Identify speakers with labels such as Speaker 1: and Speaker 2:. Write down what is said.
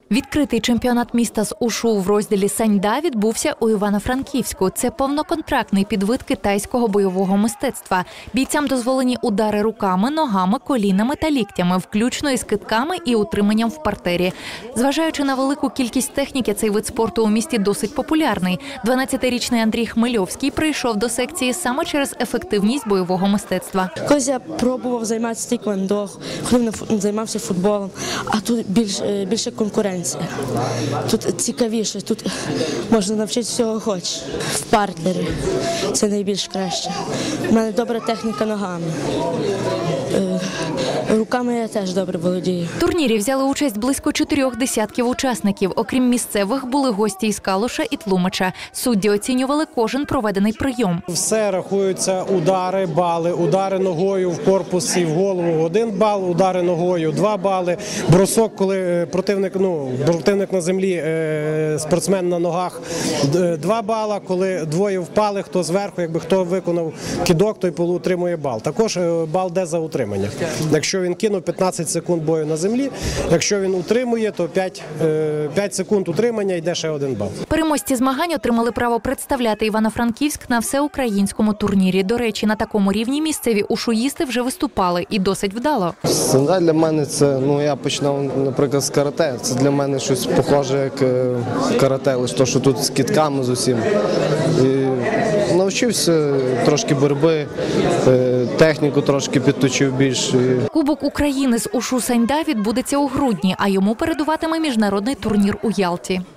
Speaker 1: Відкритий чемпіонат міста з ушу в розділі «Саньда» відбувся у Івано-Франківську. Це повноконтрактний підвид китайського бойового мистецтва. Бійцям дозволені удари руками, ногами, колінами та ліктями, включно із кидками і утриманням в партері. Зважаючи на велику кількість техніки, цей вид спорту у місті досить популярний. 12-річний Андрій Хмельовський прийшов до секції саме через ефективність бойового мистецтва.
Speaker 2: Колись я пробував займатися тейквондо, займався футболом, а тут більше конкуренція. Тут цікавіше, тут можна навчитися всього хочеш. В партнері це найбільш краще. У мене добра техніка ногами. Руками я теж добре володію.
Speaker 1: В турнірі взяли участь близько 4 десятків учасників. Окрім місцевих, були гості із Калуша і Тлумача. Судді оцінювали кожен проведений прийом.
Speaker 3: Все рахуються удари, бали. Удари ногою в корпус і в голову – 1 бал, удари ногою – 2 бали. Бросок, коли противник на землі, спортсмен на ногах – 2 бала. Коли двоє впали, хто зверху, хто виконав кидок, той отримує бал. Також бал йде за утримання. Якщо він кинув 15 секунд бою на землі, якщо він утримує, то 5 секунд утримання, йде ще 1 бал.
Speaker 1: Переможці змагань отримали право представляти Івано-Франківськ на всеукраїнському турнірі. До речі, на такому рівні місцеві ушуїсти вже виступали і досить вдало.
Speaker 4: Саньда для мене це, я починав, наприклад, з карате. Це для мене щось похоже як карате, лише то, що тут з кидками з усім. І навчився трошки боротьби, техніку трошки підточив більше.
Speaker 1: Кубок України з ушу Саньда відбудеться у грудні, а йому передуватиме міжнародний турнір у Ялті.